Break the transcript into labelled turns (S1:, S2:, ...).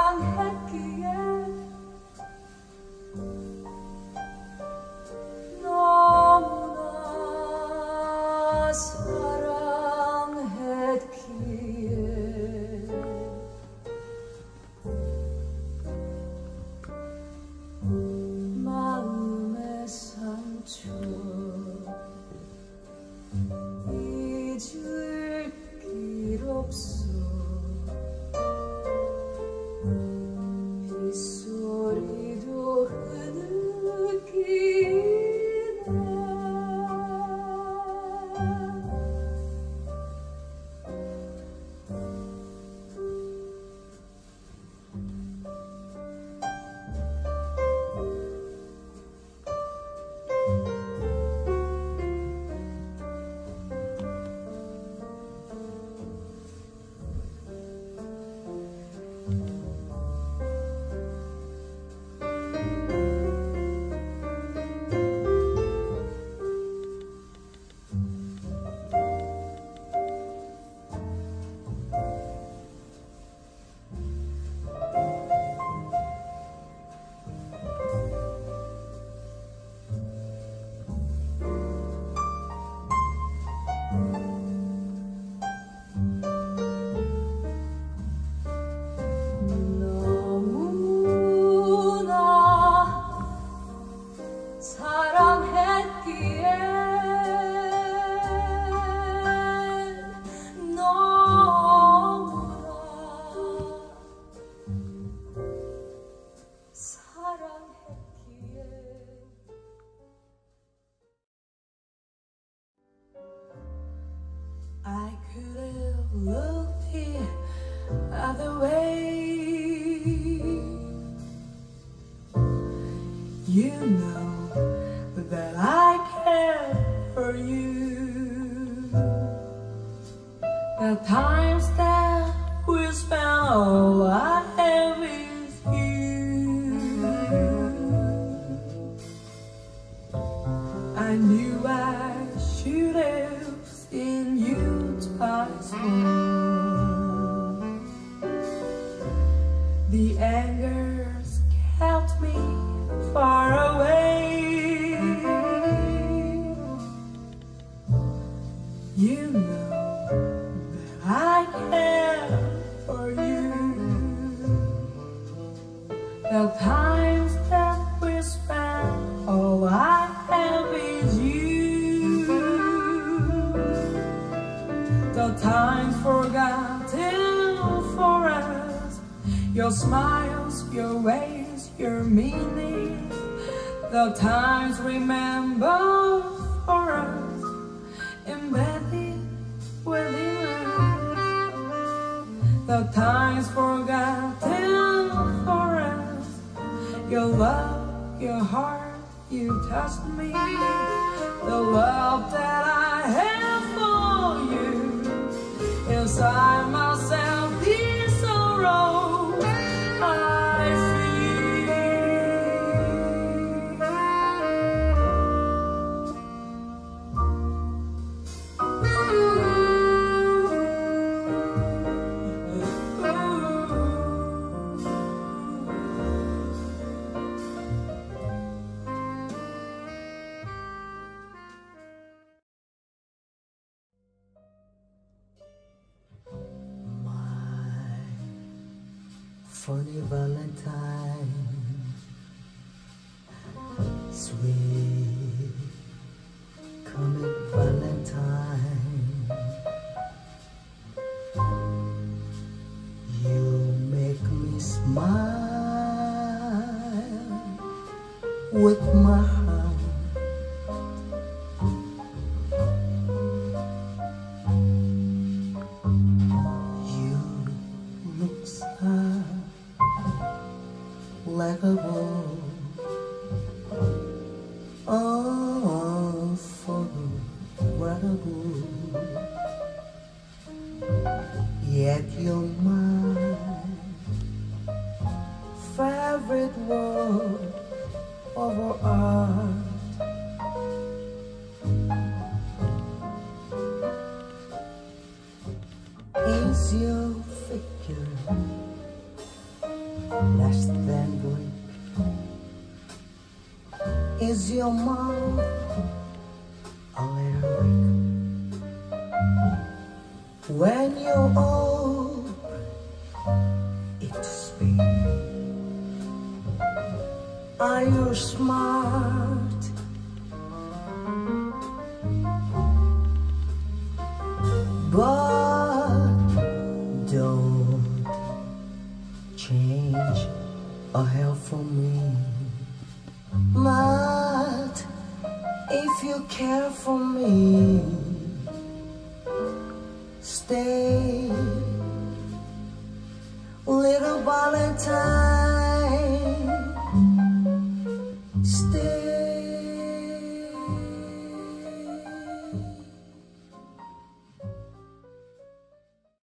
S1: 사랑했기에 너무나 사랑했기에 마음의 상처 잊을 길 없어. 빗소리도 흐느끼네. I could have looked the other way. You know that I care for you. The times that we spent, all I have is you. I knew I should have seen you twice more. The anger's kept me far away. You know that I care for you. The times that we spent, all I have is you. The times forgotten for us, your smiles, your ways, your meaning. The times remembered for us, embedded within us. The times forgotten for us, your love, your heart, you touched me. The love that I have for you, inside myself, the sorrow I
S2: funny Valentine, sweet coming Valentine, you make me smile with my heart. You look sad like a ball, unforgettable. Yet you're my favorite word over art. Is your figure less than great. Is your mouth a little weak? When you're old, it to speak. Are you smart? But don't change a hair for me. But if you care for me, stay. Little Valentine,